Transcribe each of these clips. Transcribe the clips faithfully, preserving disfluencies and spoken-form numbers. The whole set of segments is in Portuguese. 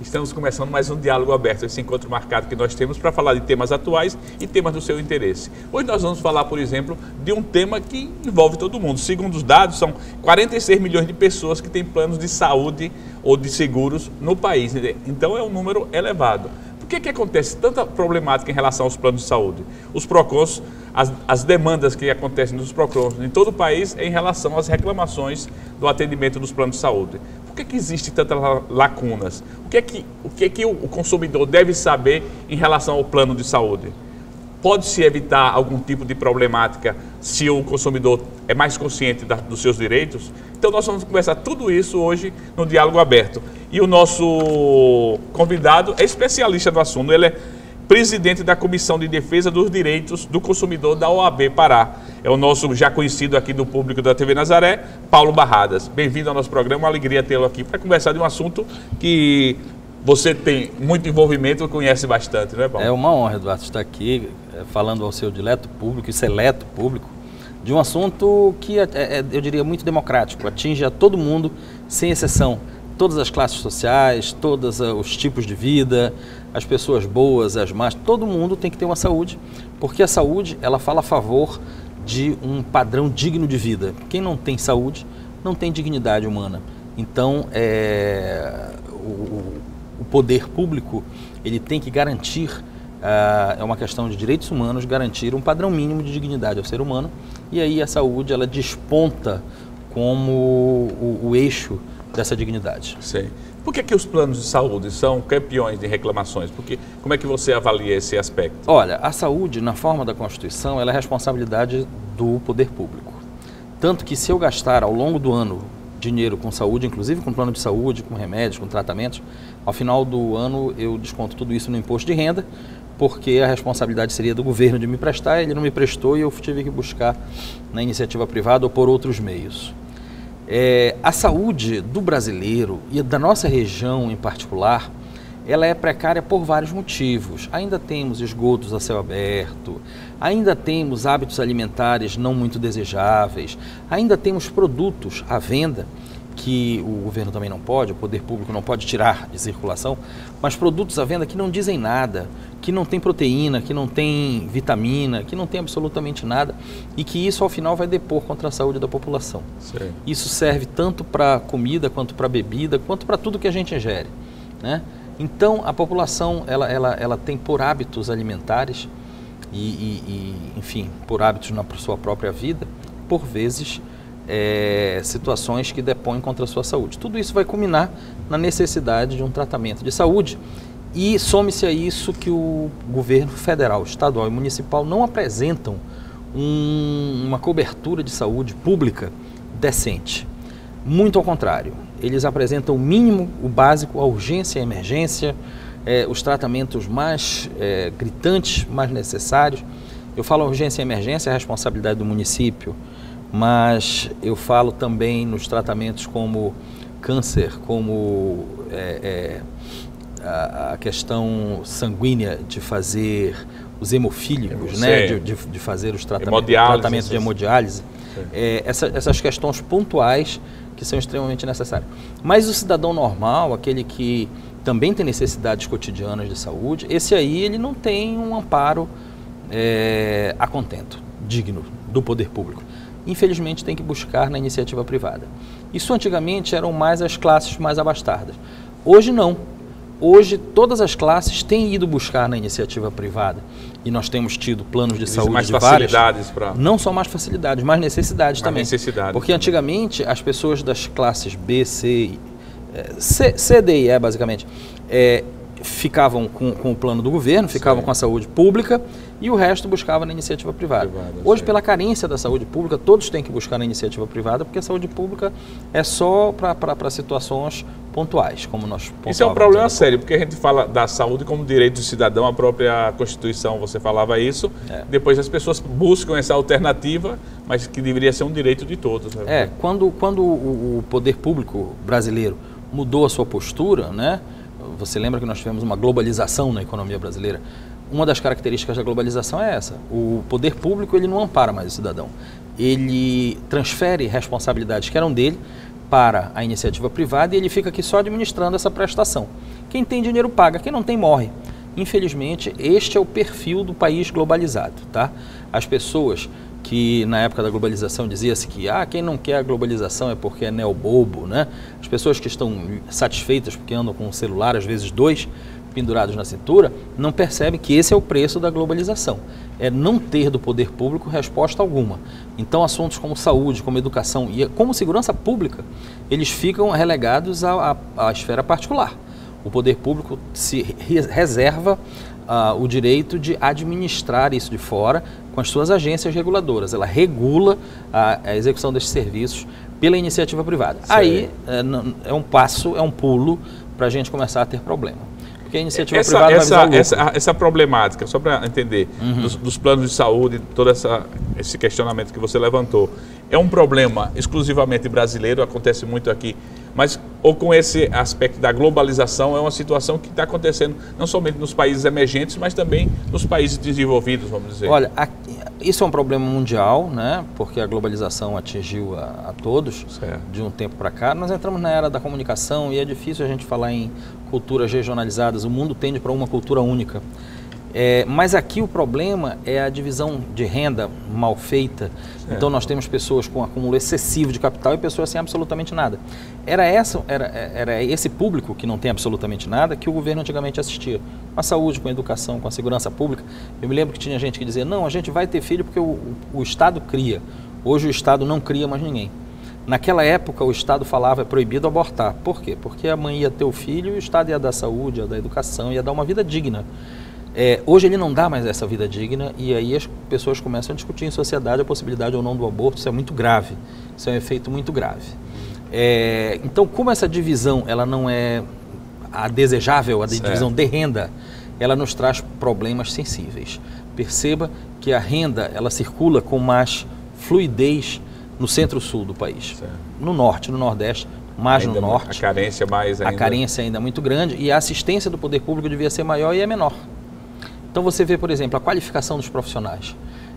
Estamos começando mais um Diálogo Aberto, esse encontro marcado que nós temos para falar de temas atuais e temas do seu interesse. Hoje nós vamos falar, por exemplo, de um tema que envolve todo mundo. Segundo os dados, são quarenta e seis milhões de pessoas que têm planos de saúde ou de seguros no país. Então é um número elevado. Por que que acontece tanta problemática em relação aos planos de saúde? Os PROCONs, as, as demandas que acontecem nos PROCONs em todo o país em relação às reclamações do atendimento dos planos de saúde. Por que que existe tantas lacunas? O que é que, o que, é que o consumidor deve saber em relação ao plano de saúde? Pode-se evitar algum tipo de problemática se o consumidor é mais consciente da, dos seus direitos? Então nós vamos conversar tudo isso hoje no Diálogo Aberto. E o nosso convidado é especialista no assunto, ele é presidente da Comissão de Defesa dos Direitos do Consumidor da O A B Pará. É o nosso já conhecido aqui do público da T V Nazaré, Paulo Barradas. Bem-vindo ao nosso programa, uma alegria tê-lo aqui para conversar de um assunto que você tem muito envolvimento e conhece bastante, não é, Paulo? É uma honra, Eduardo, estar aqui falando ao seu dileto público e seleto público de um assunto que é, é, eu diria, muito democrático, atinge a todo mundo, sem exceção. Todas as classes sociais, todos os tipos de vida, as pessoas boas, as más, todo mundo tem que ter uma saúde, porque a saúde, ela fala a favor de um padrão digno de vida. Quem não tem saúde, não tem dignidade humana. Então, é, o, o poder público, ele tem que garantir, uh, é uma questão de direitos humanos, garantir um padrão mínimo de dignidade ao ser humano, e aí a saúde, ela desponta como o, o eixo dessa dignidade. Sim. Por que que os planos de saúde são campeões de reclamações? Porque, como é que você avalia esse aspecto? Olha, a saúde, na forma da Constituição, ela é responsabilidade do poder público. Tanto que se eu gastar ao longo do ano dinheiro com saúde, inclusive com plano de saúde, com remédios, com tratamentos, ao final do ano eu desconto tudo isso no imposto de renda, porque a responsabilidade seria do governo de me prestar, ele não me prestou e eu tive que buscar na iniciativa privada ou por outros meios. É, a saúde do brasileiro e da nossa região em particular, ela é precária por vários motivos. Ainda temos esgotos a céu aberto, ainda temos hábitos alimentares não muito desejáveis, ainda temos produtos à venda que o governo também não pode, o poder público não pode tirar de circulação, mas produtos à venda que não dizem nada, que não tem proteína, que não tem vitamina, que não tem absolutamente nada e que isso ao final vai depor contra a saúde da população. Sim. Isso serve tanto para comida, quanto para bebida, quanto para tudo que a gente ingere, né? Então a população ela, ela, ela tem por hábitos alimentares e, e, e enfim, por hábitos na sua própria vida, por vezes É, situações que depõem contra a sua saúde. Tudo isso vai culminar na necessidade de um tratamento de saúde e some-se a isso que o governo federal, estadual e municipal não apresentam um, uma cobertura de saúde pública decente. Muito ao contrário, eles apresentam o mínimo, o básico, a urgência, a emergência, é, os tratamentos mais é, gritantes, mais necessários. Eu falo urgência e emergência, é a responsabilidade do município, mas eu falo também nos tratamentos como câncer, como é, é, a, a questão sanguínea de fazer os hemofílicos, né, de, de, de fazer os tratamentos, tratamento de hemodiálise, é, essa, essas questões pontuais que são extremamente necessárias. Mas o cidadão normal, aquele que também tem necessidades cotidianas de saúde, esse aí ele não tem um amparo é, a contento, digno do poder público. Infelizmente tem que buscar na iniciativa privada. Isso antigamente eram mais as classes mais abastadas. Hoje não. Hoje todas as classes têm ido buscar na iniciativa privada. E nós temos tido planos de saúde mais de várias... facilidades para... Não só mais facilidades, mais necessidades mais também. Necessidades Porque também. Antigamente as pessoas das classes B, C, C, C D e E basicamente, é, ficavam com, com o plano do governo, ficavam Sim. com a saúde pública e o resto buscava na iniciativa privada. privada Hoje, sim. pela carência da saúde pública, todos têm que buscar na iniciativa privada, porque a saúde pública é só para situações pontuais, como nós pontuávamos. Isso é um problema sério, porque a gente fala da saúde como direito do cidadão, a própria Constituição, você falava isso, é. Depois as pessoas buscam essa alternativa, mas que deveria ser um direito de todos. Né? É, quando, quando o, o poder público brasileiro mudou a sua postura, né? Você lembra que nós tivemos uma globalização na economia brasileira? Uma das características da globalização é essa. O poder público ele não ampara mais o cidadão. Ele transfere responsabilidades que eram dele para a iniciativa privada e ele fica aqui só administrando essa prestação. Quem tem dinheiro paga, quem não tem morre. Infelizmente, este é o perfil do país globalizado, tá? As pessoas que na época da globalização dizia-se que ah, quem não quer a globalização é porque é neobobo, né? As pessoas que estão satisfeitas porque andam com um celular, às vezes dois, pendurados na cintura, não percebem que esse é o preço da globalização. É não ter do poder público resposta alguma. Então, assuntos como saúde, como educação e como segurança pública, eles ficam relegados à, à, à esfera particular. O poder público se reserva uh, o direito de administrar isso de fora com as suas agências reguladoras. Ela regula a, a execução desses serviços pela iniciativa privada. Sei. Aí é, é um passo, é um pulo para a gente começar a ter problema. Porque a iniciativa essa, privada essa, vai visar essa, essa problemática, só para entender, uhum. dos, dos planos de saúde, todo essa, esse questionamento que você levantou, é um problema exclusivamente brasileiro, acontece muito aqui, mas ou com esse aspecto da globalização, é uma situação que está acontecendo não somente nos países emergentes, mas também nos países desenvolvidos, vamos dizer. Olha, aqui, isso é um problema mundial, né? Porque a globalização atingiu a, a todos, certo. De um tempo para cá. Nós entramos na era da comunicação e é difícil a gente falar em culturas regionalizadas, o mundo tende para uma cultura única. É, mas aqui o problema é a divisão de renda mal feita. É. Então nós temos pessoas com acúmulo excessivo de capital e pessoas sem absolutamente nada. Era, essa, era, era esse público que não tem absolutamente nada que o governo antigamente assistia. Com a saúde, com a educação, com a segurança pública. Eu me lembro que tinha gente que dizia, não, a gente vai ter filho porque o, o, o Estado cria. Hoje o Estado não cria mais ninguém. Naquela época o Estado falava é proibido abortar. Por quê? Porque a mãe ia ter o filho e o Estado ia dar saúde, ia dar educação, ia dar uma vida digna. É, hoje ele não dá mais essa vida digna e aí as pessoas começam a discutir em sociedade a possibilidade ou não do aborto. Isso é muito grave, isso é um efeito muito grave. É, então, como essa divisão ela não é a desejável, a certo. Divisão de renda, ela nos traz problemas sensíveis. Perceba que a renda ela circula com mais fluidez no centro-sul do país, certo. No norte, no nordeste, mais ainda no norte. A carência mais ainda. A carência ainda é muito grande e a assistência do poder público devia ser maior e é menor. Então você vê, por exemplo, a qualificação dos profissionais,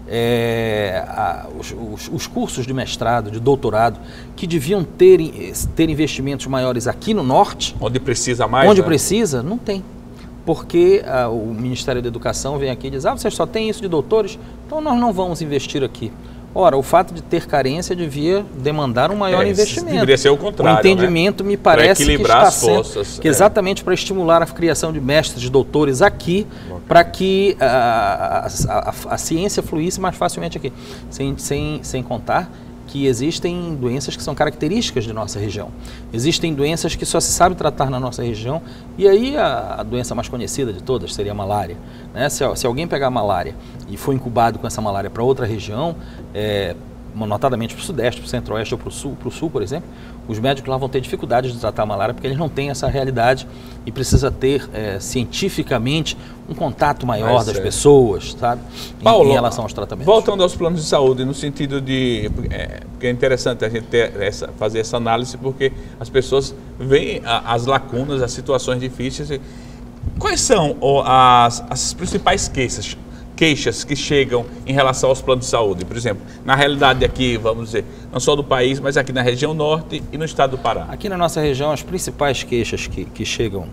é, a, os, os, os cursos de mestrado, de doutorado, que deviam ter, ter investimentos maiores aqui no norte. Onde precisa mais? Onde né? precisa, não tem. Porque a, o Ministério da Educação vem aqui e diz, ah, vocês só têm isso de doutores, então nós não vamos investir aqui. Ora, o fato de ter carência devia demandar um maior é, investimento. Deveria ser o contrário. O entendimento né? me parece que está as sendo forças, que exatamente é. Para estimular a criação de mestres, de doutores aqui, okay. Para que a, a, a, a ciência fluísse mais facilmente aqui. Sem, sem, sem contar que existem doenças que são características de nossa região. Existem doenças que só se sabe tratar na nossa região e aí a, a doença mais conhecida de todas seria a malária. Né? Se, se alguém pegar a malária e for incubado com essa malária para outra região, é, notadamente para o sudeste, para o centro-oeste ou para o sul, para o sul, por exemplo, os médicos lá vão ter dificuldades de tratar a malária porque eles não têm essa realidade e precisa ter é, cientificamente um contato maior Mas, das é. pessoas, sabe? Paulo, em, em relação aos tratamentos. Voltando aos planos de saúde, no sentido de... É, porque é interessante a gente ter essa, fazer essa análise porque as pessoas veem a, as lacunas, as situações difíceis. Quais são ó, as, as principais queixas? queixas que chegam em relação aos planos de saúde, por exemplo, na realidade aqui, vamos dizer, não só do país, mas aqui na região norte e no estado do Pará. Aqui na nossa região, as principais queixas que, que chegam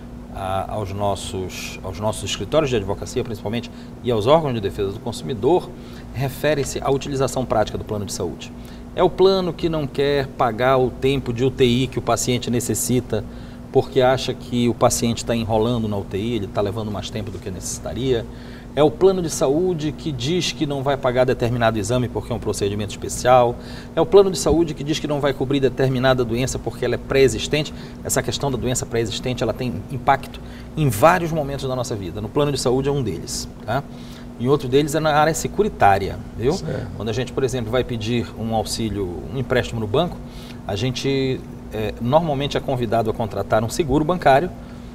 a, aos, nossos, aos nossos escritórios de advocacia, principalmente, e aos órgãos de defesa do consumidor, referem-se à utilização prática do plano de saúde. É o plano que não quer pagar o tempo de U T I que o paciente necessita, porque acha que o paciente está enrolando na U T I, ele está levando mais tempo do que necessitaria. É o plano de saúde que diz que não vai pagar determinado exame porque é um procedimento especial. É o plano de saúde que diz que não vai cobrir determinada doença porque ela é pré-existente. Essa questão da doença pré-existente, ela tem impacto em vários momentos da nossa vida. No plano de saúde é um deles, tá? Em outro deles é na área securitária, viu? Certo. Quando a gente, por exemplo, vai pedir um auxílio, um empréstimo no banco, a gente é, normalmente é convidado a contratar um seguro bancário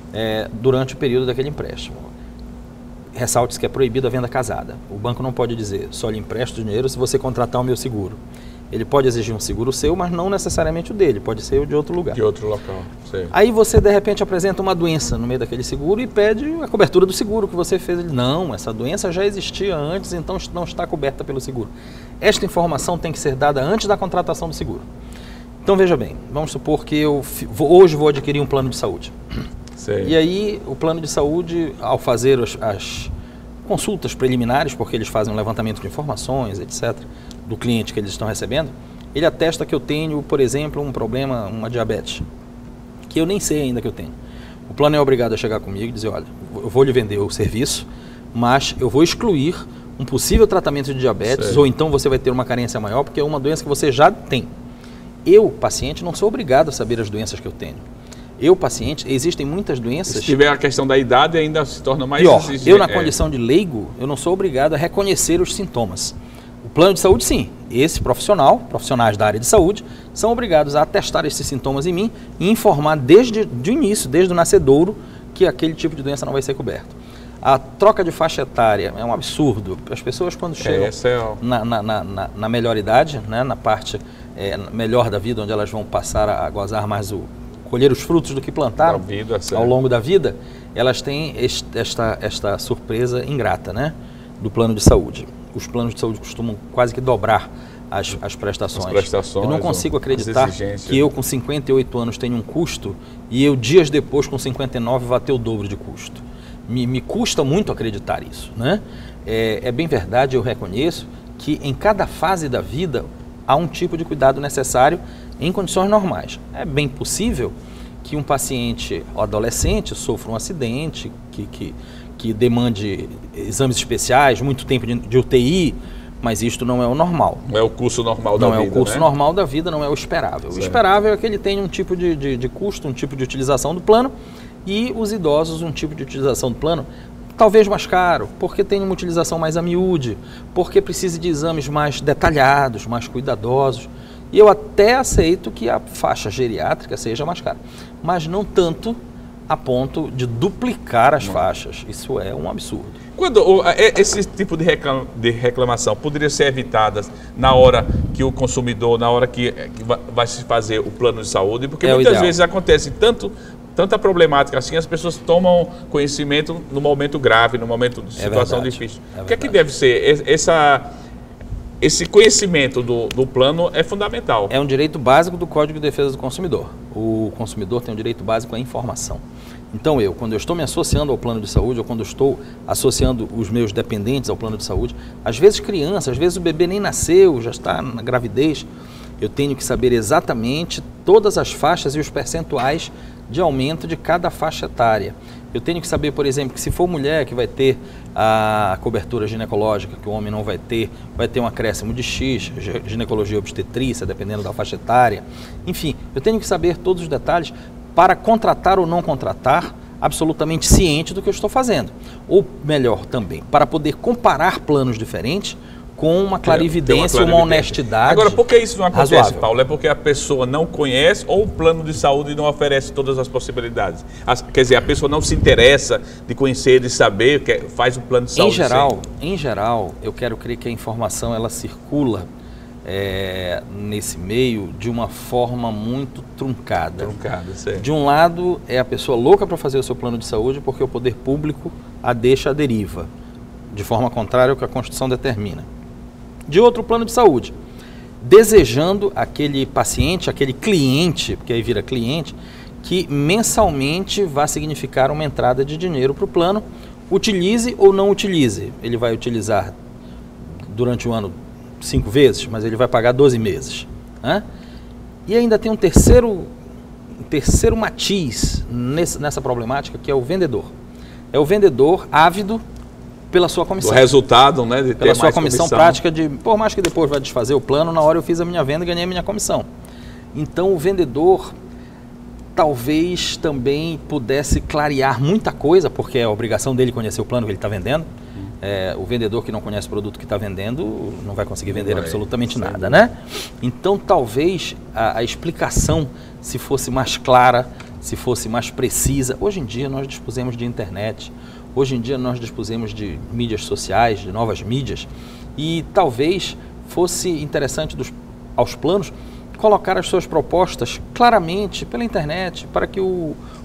é, durante o período daquele empréstimo. Ressalte-se que é proibida a venda casada. O banco não pode dizer, só lhe empresto dinheiro se você contratar o meu seguro. Ele pode exigir um seguro seu, mas não necessariamente o dele, pode ser o de outro lugar. De outro local, sei. Aí você, de repente, apresenta uma doença no meio daquele seguro e pede a cobertura do seguro que você fez. Ele, não, essa doença já existia antes, então não está coberta pelo seguro. Esta informação tem que ser dada antes da contratação do seguro. Então, Então veja bem, vamos supor que eu hoje vou adquirir um plano de saúde. Sei. E aí o plano de saúde, ao fazer as, as consultas preliminares, porque eles fazem um levantamento de informações, etcétera, do cliente que eles estão recebendo, ele atesta que eu tenho, por exemplo, um problema, uma diabetes, que eu nem sei ainda que eu tenho. O plano é obrigado a chegar comigo e dizer, olha, eu vou lhe vender o serviço, mas eu vou excluir um possível tratamento de diabetes, sei, ou então você vai ter uma carência maior, porque é uma doença que você já tem. Eu, paciente, não sou obrigado a saber as doenças que eu tenho. Eu, paciente, existem muitas doenças... Se tiver a questão da idade, ainda se torna mais... Pior, exigente. Eu, na condição de leigo, eu não sou obrigado a reconhecer os sintomas. O plano de saúde, sim. Esse profissional, profissionais da área de saúde, são obrigados a atestar esses sintomas em mim e informar desde o início, desde o nascedouro, que aquele tipo de doença não vai ser coberto. A troca de faixa etária é um absurdo. As pessoas, quando chegam é, é o... na, na, na, na melhor idade, né, na parte é, melhor da vida, onde elas vão passar a, a gozar mais o... colher os frutos do que plantaram vida, ao longo da vida, elas têm este, esta, esta surpresa ingrata, né, do plano de saúde. Os planos de saúde costumam quase que dobrar as, as, prestações. as prestações. Eu não consigo acreditar que eu com cinquenta e oito anos tenho um custo e eu dias depois com cinquenta e nove vá ter o dobro de custo. Me, me custa muito acreditar isso, né? É, é bem verdade, eu reconheço que em cada fase da vida há um tipo de cuidado necessário em condições normais. É bem possível que um paciente adolescente sofra um acidente, que, que, que demande exames especiais, muito tempo de, de U T I, mas isto não é o normal. Não é o curso normal da não vida, Não é o curso né? normal da vida, não é o esperável. Certo. O esperável é que ele tenha um tipo de, de, de custo, um tipo de utilização do plano, e os idosos um tipo de utilização do plano talvez mais caro, porque tem uma utilização mais a miúde, porque precisa de exames mais detalhados, mais cuidadosos. E eu até aceito que a faixa geriátrica seja mais cara, mas não tanto a ponto de duplicar as não. faixas. Isso é um absurdo. Quando esse tipo de reclamação poderia ser evitada na hora que o consumidor, na hora que, que vai se fazer o plano de saúde, porque é muitas vezes acontece tanto, tanta problemática assim, as pessoas tomam conhecimento no momento grave, no momento de situação é difícil. É o que é que deve ser? Essa, esse conhecimento do, do plano é fundamental. É um direito básico do Código de Defesa do Consumidor. O consumidor tem um direito básico à informação. Então eu, quando eu estou me associando ao plano de saúde, ou quando eu estou associando os meus dependentes ao plano de saúde, às vezes criança, às vezes o bebê nem nasceu, já está na gravidez, eu tenho que saber exatamente todas as faixas e os percentuais de aumento de cada faixa etária. Eu tenho que saber, por exemplo, que se for mulher que vai ter a cobertura ginecológica, que o homem não vai ter, vai ter um acréscimo de X, ginecologia obstetrícia, dependendo da faixa etária. Enfim, eu tenho que saber todos os detalhes para contratar ou não contratar, absolutamente ciente do que eu estou fazendo. Ou melhor também, para poder comparar planos diferentes com uma clarividência, uma, uma honestidade. Agora, por que isso não acontece, razoável. Paulo? É porque a pessoa não conhece ou o plano de saúde não oferece todas as possibilidades? As, quer dizer, a pessoa não se interessa de conhecer, de saber, que faz o plano de saúde. Em geral, em geral, eu quero crer que a informação ela circula é, nesse meio de uma forma muito truncada. Truncada, certo. De um lado, é a pessoa louca para fazer o seu plano de saúde porque o poder público a deixa à deriva, de forma contrária ao que a Constituição determina. De outro, plano de saúde, desejando aquele paciente, aquele cliente, porque aí vira cliente, que mensalmente vai significar uma entrada de dinheiro para o plano, utilize ou não utilize. Ele vai utilizar durante o ano cinco vezes, mas ele vai pagar doze meses. Né? E ainda tem um terceiro, um terceiro matiz nesse, nessa problemática, que é o vendedor. É o vendedor ávido pela sua comissão. O resultado, né? De ter pela sua mais comissão, comissão prática de, por mais que depois vai desfazer o plano, na hora eu fiz a minha venda e ganhei a minha comissão. Então o vendedor talvez também pudesse clarear muita coisa, porque é a obrigação dele conhecer o plano que ele está vendendo. É, o vendedor que não conhece o produto que está vendendo não vai conseguir vender vai, absolutamente sim. nada, né? Então talvez a, a explicação, se fosse mais clara, se fosse mais precisa. Hoje em dia nós dispusemos de internet, hoje em dia nós dispusemos de mídias sociais, de novas mídias, e talvez fosse interessante dos, aos planos colocar as suas propostas claramente pela internet, para que o,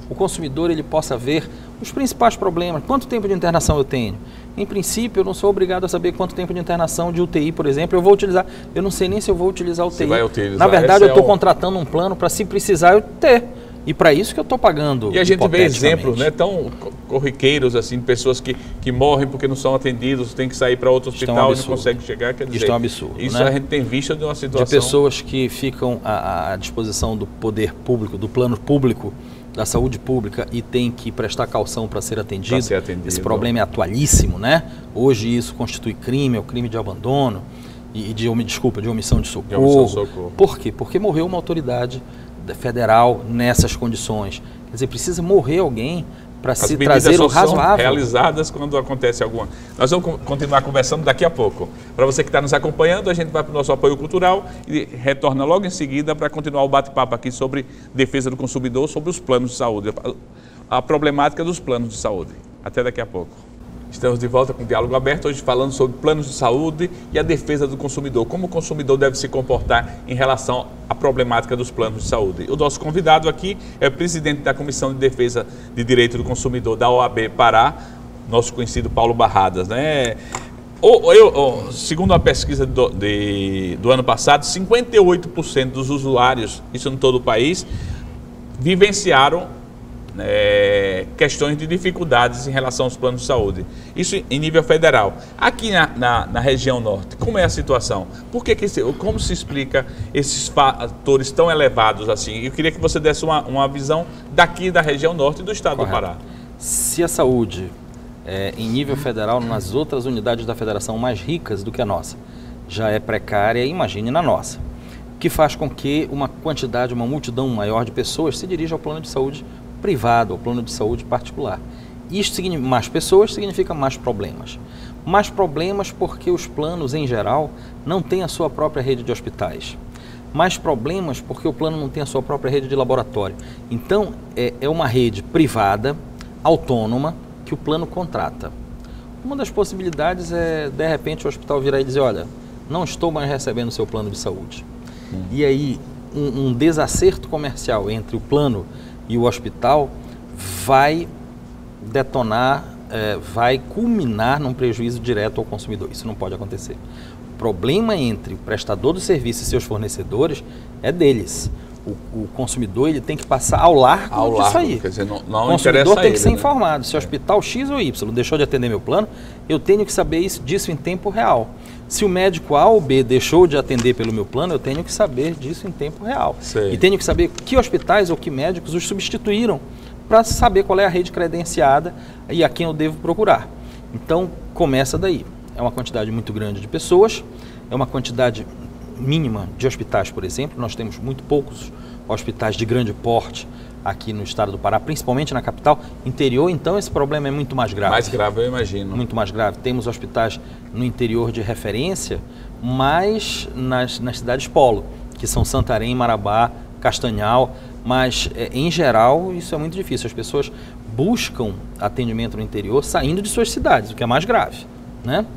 o consumidor ele possa ver os principais problemas. Quanto tempo de internação eu tenho? Em princípio, eu não sou obrigado a saber quanto tempo de internação de U T I, por exemplo, eu vou utilizar. Eu não sei nem se eu vou utilizar U T I. Você vai utilizar. Na verdade, Esse eu estou é o... contratando um plano para, se precisar, eu ter. E para isso que eu estou pagando. E a gente vê exemplos, né, tão corriqueiros, assim, de pessoas que, que morrem porque não são atendidos, tem que sair para outro hospital e não conseguem chegar. Quer dizer, isso é um absurdo. Isso, né? A gente tem visto de uma situação... De pessoas que ficam à, à disposição do poder público, do plano público, da saúde pública e tem que prestar caução para ser atendido. ser atendido. Esse problema é atualíssimo, né? Hoje isso constitui crime, é o crime de abandono e de, desculpa, de omissão de socorro. De omissão de socorro. Por quê? Porque morreu uma autoridade federal nessas condições. Quer dizer, precisa morrer alguém para se trazer o razoável. São realizadas quando acontece alguma. Nós vamos continuar conversando daqui a pouco. Para você que está nos acompanhando, a gente vai para o nosso apoio cultural e retorna logo em seguida para continuar o bate-papo aqui sobre defesa do consumidor, sobre os planos de saúde, a problemática dos planos de saúde. Até daqui a pouco. Estamos de volta com o Diálogo Aberto, hoje falando sobre planos de saúde e a defesa do consumidor. Como o consumidor deve se comportar em relação à problemática dos planos de saúde. O nosso convidado aqui é o presidente da Comissão de Defesa de Direito do Consumidor da O A B Pará, nosso conhecido Paulo Barradas, né? O, eu, o, segundo uma pesquisa do, de, do ano passado, cinquenta e oito por cento dos usuários, isso em todo o país, vivenciaram É, questões de dificuldades em relação aos planos de saúde. Isso em nível federal. Aqui na, na, na região norte, como é a situação? Por que que, como se explica esses fatores tão elevados assim? Eu queria que você desse uma, uma visão daqui da região norte do estado Correto. do Pará. Se a saúde é, em nível federal, nas outras unidades da federação mais ricas do que a nossa, já é precária, imagine na nossa. O que faz com que uma quantidade, uma multidão maior de pessoas se dirija ao plano de saúde privado, ao plano de saúde particular. Isto significa mais pessoas, significa mais problemas. Mais problemas porque os planos, em geral, não têm a sua própria rede de hospitais. Mais problemas porque o plano não tem a sua própria rede de laboratório. Então, é, é uma rede privada, autônoma, que o plano contrata. Uma das possibilidades é, de repente, o hospital virar e dizer, olha, não estou mais recebendo o seu plano de saúde. Hum. E aí, um, um desacerto comercial entre o plano e o hospital vai detonar, é, vai culminar num prejuízo direto ao consumidor. Isso não pode acontecer. O problema entre o prestador do serviço e seus fornecedores é deles. O, o consumidor ele tem que passar ao largo ao disso largo, aí. Quer dizer, não, não o consumidor tem ele, que ser né? informado. Se o hospital X ou Y deixou de atender meu plano, eu tenho que saber isso, disso em tempo real. Se o médico A ou B deixou de atender pelo meu plano, eu tenho que saber disso em tempo real. Sei. E tenho que saber que hospitais ou que médicos os substituíram para saber qual é a rede credenciada e a quem eu devo procurar. Então, começa daí. É uma quantidade muito grande de pessoas, é uma quantidade mínima de hospitais, por exemplo. Nós temos muito poucos hospitais de grande porte aqui no estado do Pará, principalmente na capital. Interior, então, esse problema é muito mais grave. Mais grave, eu imagino. Muito mais grave. Temos hospitais no interior de referência, mas nas, nas cidades polo, que são Santarém, Marabá, Castanhal, mas, é, em geral, isso é muito difícil. As pessoas buscam atendimento no interior saindo de suas cidades, o que é mais grave, né?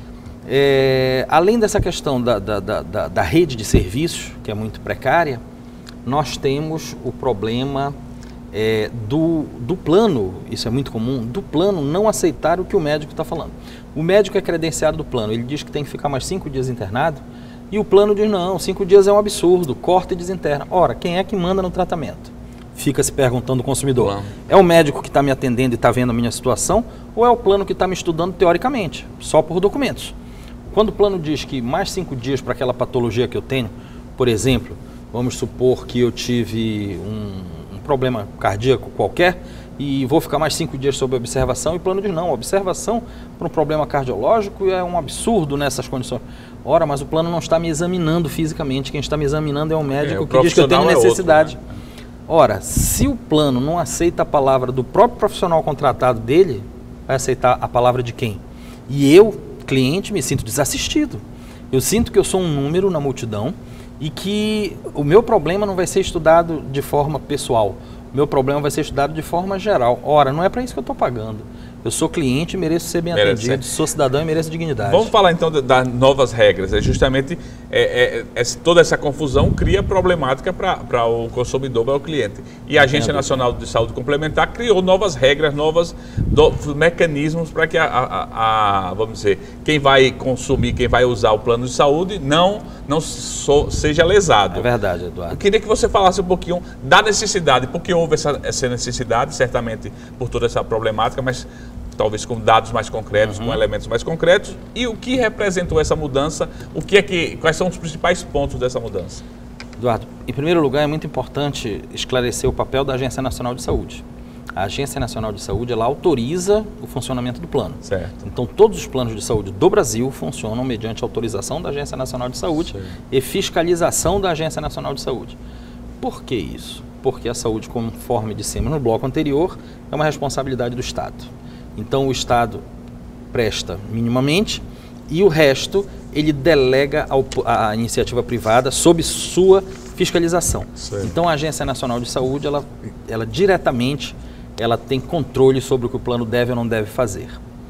É, além dessa questão da, da, da, da rede de serviços, que é muito precária, nós temos o problema é, do, do plano, isso é muito comum, do plano não aceitar o que o médico está falando. O médico é credenciado do plano, ele diz que tem que ficar mais cinco dias internado, e o plano diz, não, cinco dias é um absurdo, corta e desinterna. Ora, quem é que manda no tratamento? Fica se perguntando o consumidor. Plano. É o médico que está me atendendo e está vendo a minha situação, ou é o plano que está me estudando teoricamente, só por documentos? Quando o plano diz que mais cinco dias para aquela patologia que eu tenho, por exemplo, vamos supor que eu tive um, um problema cardíaco qualquer e vou ficar mais cinco dias sob observação, e o plano diz não, observação para um problema cardiológico é um absurdo nessas condições. Ora, mas o plano não está me examinando fisicamente, quem está me examinando é um médico é, que diz que eu tenho necessidade. É outro, né? Ora, se o plano não aceita a palavra do próprio profissional contratado dele, vai aceitar a palavra de quem? E eu, cliente, me sinto desassistido. Eu sinto que eu sou um número na multidão e que o meu problema não vai ser estudado de forma pessoal. O meu problema vai ser estudado de forma geral. Ora, não é para isso que eu estou pagando. Eu sou cliente e mereço ser bem Merece atendido, ser. sou cidadão e mereço dignidade. Vamos falar então das novas regras. É justamente é, é, é, toda essa confusão cria problemática para o consumidor, para o cliente. E a Agência Nacional de Saúde Complementar criou novas regras, novos do, mecanismos para que a, a, a, vamos dizer, quem vai consumir, quem vai usar o plano de saúde não, não so, seja lesado. É verdade, Eduardo. Eu queria que você falasse um pouquinho da necessidade, porque houve essa, essa necessidade, certamente por toda essa problemática, mas talvez com dados mais concretos, uhum. com elementos mais concretos, e o que representou essa mudança, o que é que, quais são os principais pontos dessa mudança? Eduardo, em primeiro lugar é muito importante esclarecer o papel da Agência Nacional de Saúde. A Agência Nacional de Saúde, ela autoriza o funcionamento do plano. Certo. Então todos os planos de saúde do Brasil funcionam mediante autorização da Agência Nacional de Saúde Sim. e fiscalização da Agência Nacional de Saúde. Por que isso? Porque a saúde, conforme dissemos no bloco anterior, é uma responsabilidade do Estado. Então o Estado presta minimamente e o resto ele delega ao, à iniciativa privada sob sua fiscalização. Sim. Então a Agência Nacional de Saúde, ela, ela diretamente ela tem controle sobre o que o plano deve ou não deve fazer.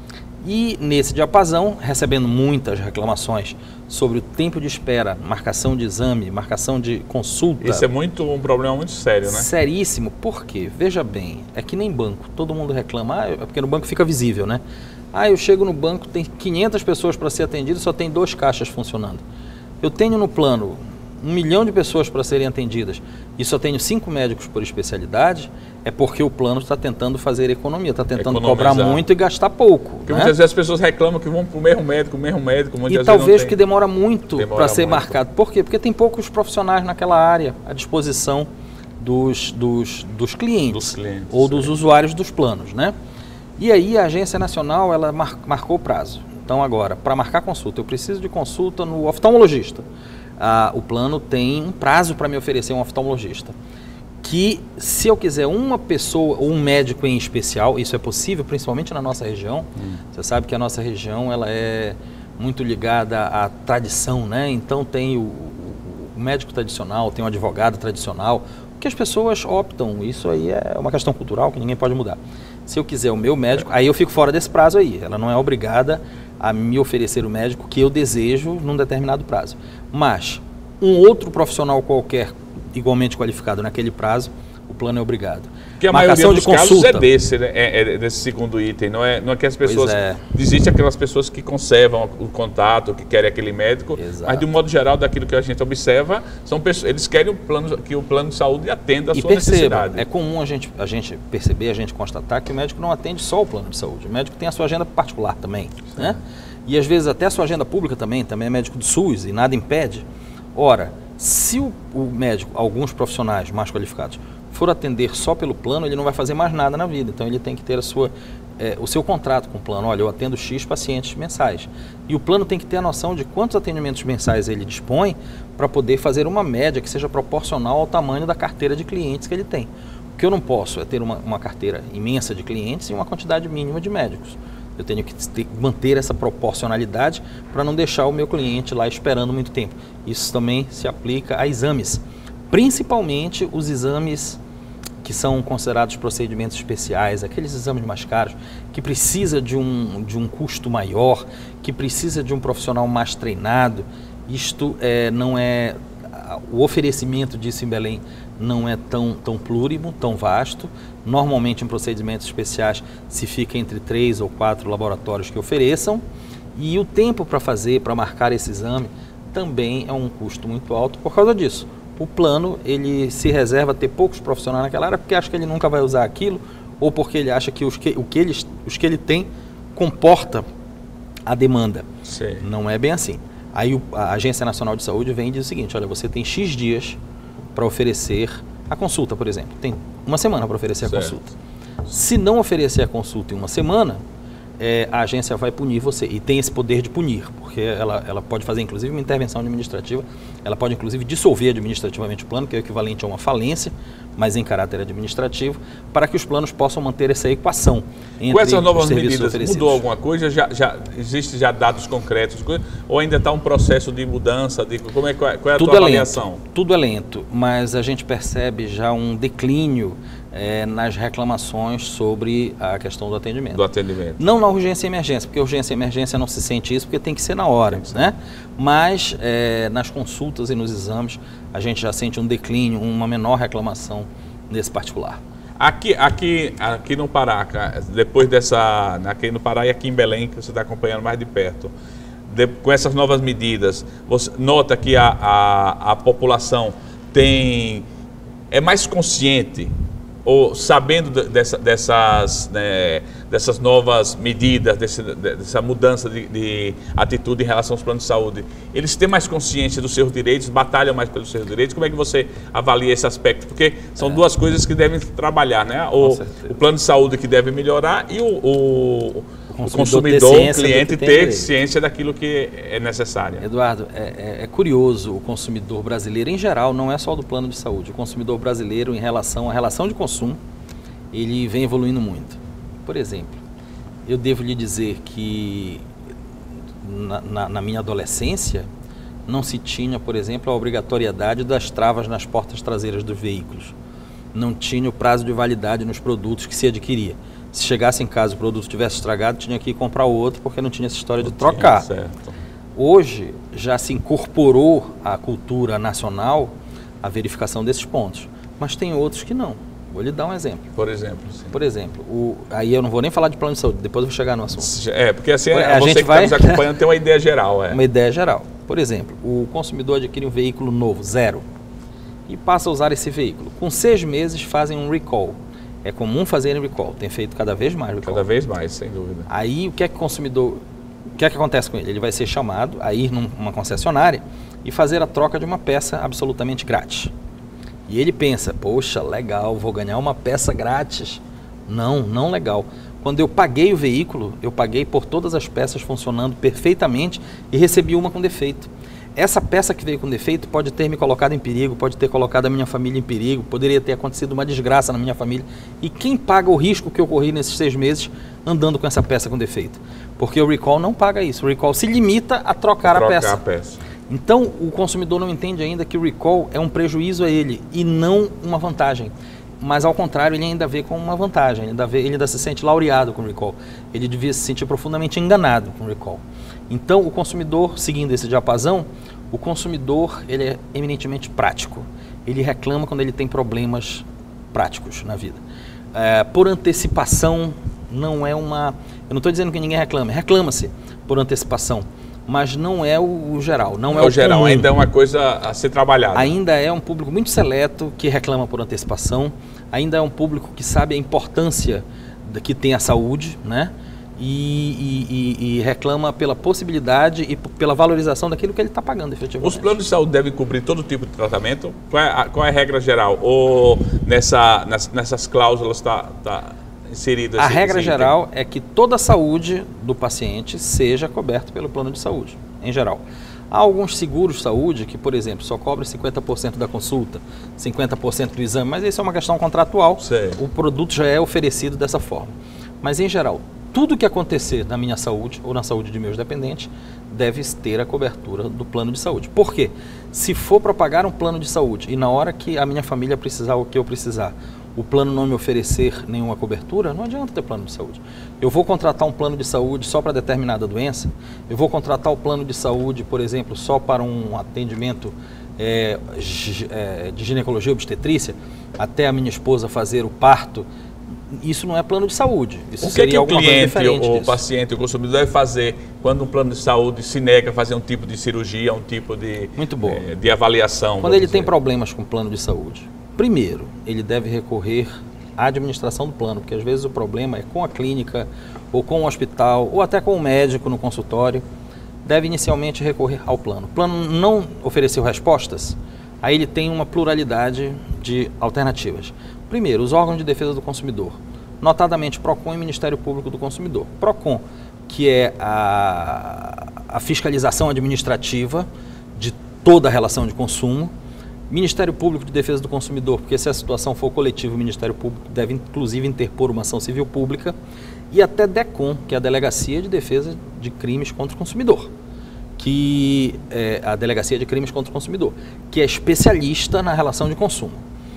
E nesse diapasão, recebendo muitas reclamações sobre o tempo de espera, marcação de exame, marcação de consulta. Isso é muito, um problema muito sério, né? Seríssimo. Por quê? Veja bem, é que nem banco. Todo mundo reclama, ah, é porque no banco fica visível, né? Ah, eu chego no banco, tem quinhentas pessoas para ser atendido, só tem dois caixas funcionando. Eu tenho no plano um milhão de pessoas para serem atendidas e só tenho cinco médicos por especialidade, é porque o plano está tentando fazer economia, está tentando cobrar muito e gastar pouco. Porque né? muitas vezes as pessoas reclamam que vão para o mesmo médico, o mesmo médico. E talvez porque demora muito para ser muito. marcado. Por quê? Porque tem poucos profissionais naquela área à disposição dos, dos, dos, clientes, dos clientes ou dos usuários dos planos, né? E aí a Agência Nacional, ela mar, marcou o prazo. Então agora, para marcar consulta, eu preciso de consulta no oftalmologista. Ah, o plano tem um prazo para me oferecer um oftalmologista. Que se eu quiser uma pessoa ou um médico em especial, isso é possível, principalmente na nossa região. Hum. Você sabe que a nossa região ela é muito ligada à tradição, né? Então tem o, o médico tradicional, tem o advogado tradicional, que as pessoas optam. Isso aí é uma questão cultural que ninguém pode mudar. Se eu quiser o meu médico, aí eu fico fora desse prazo aí. Ela não é obrigada a me oferecer o médico que eu desejo num determinado prazo. Mas um outro profissional qualquer igualmente qualificado naquele prazo, o plano é obrigado. Porque a Marcação maioria dos de casos é desse, né? é, é desse segundo item, não é, não é que as pessoas... É. Existem aquelas pessoas que conservam o contato, que querem aquele médico, Exato. Mas de um modo geral, daquilo que a gente observa, são pessoas, eles querem o plano, que o plano de saúde atenda a e sua perceba, necessidade. É comum a gente, a gente perceber, a gente constatar que o médico não atende só o plano de saúde, o médico tem a sua agenda particular também, né? E às vezes até a sua agenda pública também, também é médico do SUS e nada impede. Ora, se o, o médico, alguns profissionais mais qualificados, for atender só pelo plano, ele não vai fazer mais nada na vida. Então ele tem que ter a sua, é, o seu contrato com o plano. Olha, eu atendo X pacientes mensais. E o plano tem que ter a noção de quantos atendimentos mensais ele dispõe para poder fazer uma média que seja proporcional ao tamanho da carteira de clientes que ele tem. O que eu não posso é ter uma, uma carteira imensa de clientes e uma quantidade mínima de médicos. Eu tenho que ter, manter essa proporcionalidade para não deixar o meu cliente lá esperando muito tempo. Isso também se aplica a exames, principalmente os exames que são considerados procedimentos especiais, aqueles exames mais caros, que precisa de um, de um custo maior, que precisa de um profissional mais treinado. Isto é, não é... O oferecimento disso em Belém não é tão, tão plurimo, tão vasto. Normalmente em procedimentos especiais se fica entre três ou quatro laboratórios que ofereçam. E o tempo para fazer, para marcar esse exame, também é um custo muito alto por causa disso. O plano, ele se reserva a ter poucos profissionais naquela área porque acha que ele nunca vai usar aquilo ou porque ele acha que os que, o que ele, os que ele tem comporta a demanda. Sim. Não é bem assim. Aí a Agência Nacional de Saúde vem e diz o seguinte, olha, você tem X dias para oferecer a consulta, por exemplo. Tem uma semana para oferecer certo. a consulta. Se não oferecer a consulta em uma semana, é, a agência vai punir você. E tem esse poder de punir, porque ela, ela pode fazer, inclusive, uma intervenção administrativa. Ela pode, inclusive, dissolver administrativamente o plano, que é o equivalente a uma falência, mas em caráter administrativo, para que os planos possam manter essa equação entre Com essas novas os serviços medidas, oferecidos. mudou alguma coisa? Já, já existe já dados concretos? Ou ainda está um processo de mudança? De, como é, qual é, qual é a Tudo tua é avaliação? Lento, tudo é lento, mas a gente percebe já um declínio é, nas reclamações sobre a questão do atendimento. Do atendimento. Não na urgência e emergência, porque urgência e emergência não se sente isso, porque tem que ser na hora, né? Mas é, nas consultas e nos exames, a gente já sente um declínio, uma menor reclamação nesse particular. Aqui, aqui, aqui no Pará, depois dessa, aqui no Pará e aqui em Belém, que você está acompanhando mais de perto, de, com essas novas medidas, você nota que a, a, a população tem, é mais consciente, ou sabendo dessa, dessas, né, dessas novas medidas, desse, dessa mudança de, de atitude em relação aos planos de saúde, eles têm mais consciência dos seus direitos, batalham mais pelos seus direitos? Como é que você avalia esse aspecto? Porque são é. duas coisas que devem trabalhar, né? O, o plano de saúde que deve melhorar e o, o, o consumidor, o, consumidor, o cliente ter direito. ciência daquilo que é necessário. Eduardo, é, é, é curioso o consumidor brasileiro em geral, não é só do plano de saúde, o consumidor brasileiro em relação à relação de consumo, ele vem evoluindo muito. Por exemplo, eu devo lhe dizer que na, na, na minha adolescência não se tinha, por exemplo, a obrigatoriedade das travas nas portas traseiras dos veículos. Não tinha o prazo de validade nos produtos que se adquiria. Se chegasse em casa e o produto tivesse estragado, tinha que ir comprar outro porque não tinha essa história de trocar. Certo. Hoje já se incorporou à cultura nacional a verificação desses pontos, mas tem outros que não. Vou lhe dar um exemplo. Por exemplo, sim. Por exemplo, o, aí eu não vou nem falar de plano de saúde, depois eu vou chegar no assunto. É, porque assim, a você gente que vai... está nos acompanhando tem uma ideia geral. É. Uma ideia geral. Por exemplo, o consumidor adquire um veículo novo, zero, e passa a usar esse veículo. Com seis meses fazem um recall. É comum fazer um recall, tem feito cada vez mais recall. Cada vez mais, sem dúvida. Aí o que é que o consumidor, o que é que acontece com ele? Ele vai ser chamado a ir numa concessionária e fazer a troca de uma peça absolutamente grátis. E ele pensa, poxa, legal, vou ganhar uma peça grátis. Não, não legal. Quando eu paguei o veículo, eu paguei por todas as peças funcionando perfeitamente e recebi uma com defeito. Essa peça que veio com defeito pode ter me colocado em perigo, pode ter colocado a minha família em perigo, poderia ter acontecido uma desgraça na minha família. E quem paga o risco que eu corri nesses seis meses andando com essa peça com defeito? Porque o recall não paga isso. O recall se limita a trocar, trocar a peça. a peça. Então, o consumidor não entende ainda que o recall é um prejuízo a ele e não uma vantagem. Mas, ao contrário, ele ainda vê como uma vantagem, ele ainda, vê, ele ainda se sente laureado com o recall. Ele devia se sentir profundamente enganado com o recall. Então, o consumidor, seguindo esse diapasão, o consumidor ele é eminentemente prático. Ele reclama quando ele tem problemas práticos na vida. É, por antecipação, não é uma... Eu não estou dizendo que ninguém reclame, reclama-se por antecipação. Mas não é o, o geral, não é, é o, o geral, comum. Ainda é uma coisa a ser trabalhada. Ainda é um público muito seleto que reclama por antecipação, ainda é um público que sabe a importância de, que tem a saúde, né? E, e, e, e reclama pela possibilidade e pela valorização daquilo que ele está pagando efetivamente. Os planos de saúde devem cobrir todo tipo de tratamento? Qual é a, qual é a regra geral? Ou nessa, nessas, nessas cláusulas está... Tá... Inserido a esse, regra esse geral é que toda a saúde do paciente seja coberta pelo plano de saúde, em geral. Há alguns seguros de saúde que, por exemplo, só cobrem cinquenta por cento da consulta, cinquenta por cento do exame, mas isso é uma questão contratual, Sei. O produto já é oferecido dessa forma. Mas, em geral, tudo que acontecer na minha saúde ou na saúde de meus dependentes deve ter a cobertura do plano de saúde. Por quê? Se for para pagar um plano de saúde e na hora que a minha família precisar o que eu precisar, o plano não me oferecer nenhuma cobertura, não adianta ter plano de saúde. Eu vou contratar um plano de saúde só para determinada doença, eu vou contratar o plano de saúde, por exemplo, só para um atendimento é, de ginecologia e obstetrícia, até a minha esposa fazer o parto. Isso não é plano de saúde. Isso o que seria é que o alguma cliente, coisa diferente o disso. paciente, o consumidor deve fazer quando um plano de saúde se nega a fazer um tipo de cirurgia, um tipo de, Muito bom. É, de avaliação? Quando ele dizer. tem problemas com o plano de saúde, primeiro, ele deve recorrer à administração do plano, porque às vezes o problema é com a clínica, ou com o hospital, ou até com o médico no consultório. Deve inicialmente recorrer ao plano. O plano não ofereceu respostas, aí ele tem uma pluralidade de alternativas. Primeiro, os órgãos de defesa do consumidor, notadamente PROCON e Ministério Público do Consumidor. PROCON, que é a, a fiscalização administrativa de toda a relação de consumo. Ministério Público de Defesa do Consumidor, porque se a situação for coletiva, o Ministério Público deve inclusive interpor uma ação civil pública, e até DECOM, que é a Delegacia de Defesa de Crimes contra o Consumidor, que é a Delegacia de Crimes contra o Consumidor, que é especialista na relação de consumo.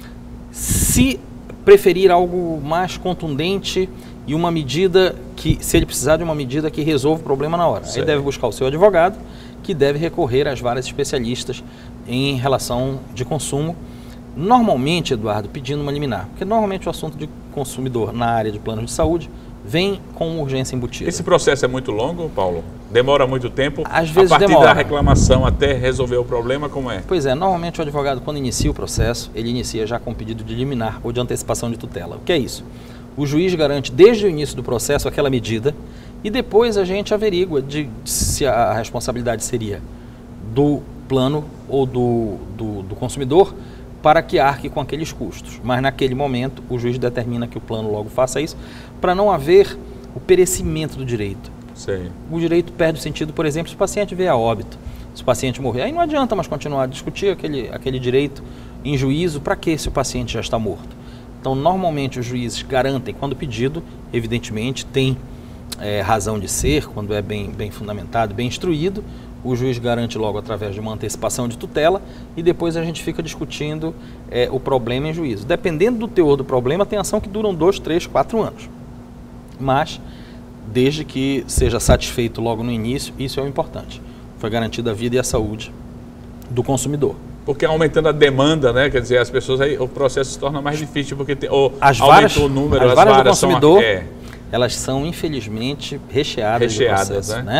Se preferir algo mais contundente e uma medida que, se ele precisar de uma medida que resolva o problema na hora, certo, ele deve buscar o seu advogado, que deve recorrer às várias especialistas em relação de consumo, normalmente, Eduardo, pedindo uma liminar, porque normalmente o assunto de consumidor na área de planos de saúde vem com urgência embutida. Esse processo é muito longo, Paulo? Demora muito tempo? Às vezes demora. A partir demora. da reclamação até resolver o problema, como é? Pois é, normalmente o advogado, quando inicia o processo, ele inicia já com pedido de liminar ou de antecipação de tutela. O que é isso? O juiz garante desde o início do processo aquela medida e depois a gente averigua de se a responsabilidade seria do plano ou do, do, do consumidor para que arque com aqueles custos. Mas naquele momento o juiz determina que o plano logo faça isso para não haver o perecimento do direito. Sei. O direito perde o sentido, por exemplo, se o paciente vier a óbito, se o paciente morrer. Aí não adianta mais continuar a discutir aquele, aquele direito em juízo, para que se o paciente já está morto? Então, normalmente os juízes garantem, quando pedido, evidentemente tem é, razão de ser, quando é bem, bem fundamentado, bem instruído, o juiz garante logo através de uma antecipação de tutela e depois a gente fica discutindo é, o problema em juízo. Dependendo do teor do problema, tem ação que duram dois, três, quatro anos. Mas, desde que seja satisfeito logo no início, isso é o importante. Foi garantida a vida e a saúde do consumidor. Porque aumentando a demanda, né? Quer dizer, as pessoas aí, o processo se torna mais difícil porque tem, ou as aumentou varas, o número, as as varas, varas do consumidor, são, é, elas são infelizmente recheadas, recheadas de processo, né? né?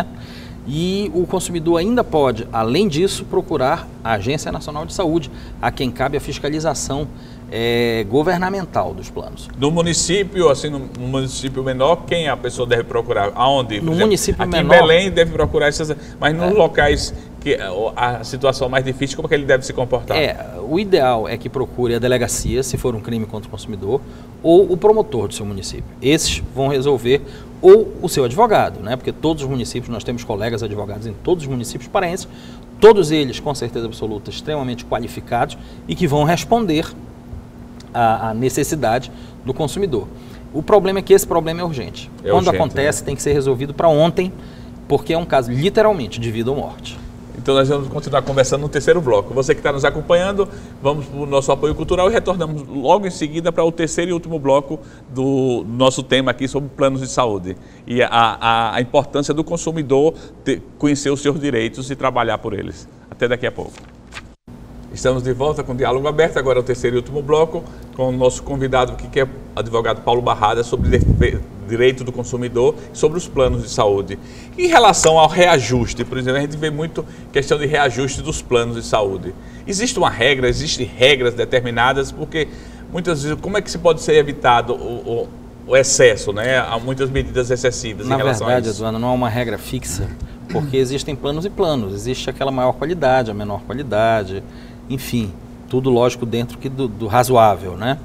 E o consumidor ainda pode, além disso, procurar a Agência Nacional de Saúde, a quem cabe a fiscalização é, governamental dos planos. No município, assim, no, no município menor, quem a pessoa deve procurar? Aonde? Por No exemplo, município aqui menor, em Belém deve procurar essas, mas nos é, locais que a situação mais difícil, como é que ele deve se comportar? É, o ideal é que procure a delegacia, se for um crime contra o consumidor, ou o promotor do seu município. Esses vão resolver, ou o seu advogado, né? Porque todos os municípios, nós temos colegas advogados em todos os municípios paraenses, todos eles, com certeza absoluta, extremamente qualificados e que vão responder à, à necessidade do consumidor. O problema é que esse problema é urgente. É Quando urgente, acontece, né? Tem que ser resolvido para ontem, porque é um caso literalmente de vida ou morte. Então nós vamos continuar conversando no terceiro bloco. Você que está nos acompanhando, vamos para o nosso apoio cultural e retornamos logo em seguida para o terceiro e último bloco do nosso tema aqui sobre planos de saúde. E a, a, a importância do consumidor ter, conhecer os seus direitos e trabalhar por eles. Até daqui a pouco. Estamos de volta com o Diálogo Aberto, agora é o terceiro e último bloco, com o nosso convidado aqui, que é o advogado Paulo Barrada, sobre direito do consumidor, sobre os planos de saúde. Em relação ao reajuste, por exemplo, a gente vê muito questão de reajuste dos planos de saúde. Existe uma regra, existem regras determinadas, porque muitas vezes, como é que se pode ser evitado o, o, o excesso, né? Há muitas medidas excessivas Na em relação verdade, a isso. Eduardo, não há uma regra fixa, porque existem planos e planos. Existe aquela maior qualidade, a menor qualidade, enfim, tudo lógico dentro que do, do razoável, né?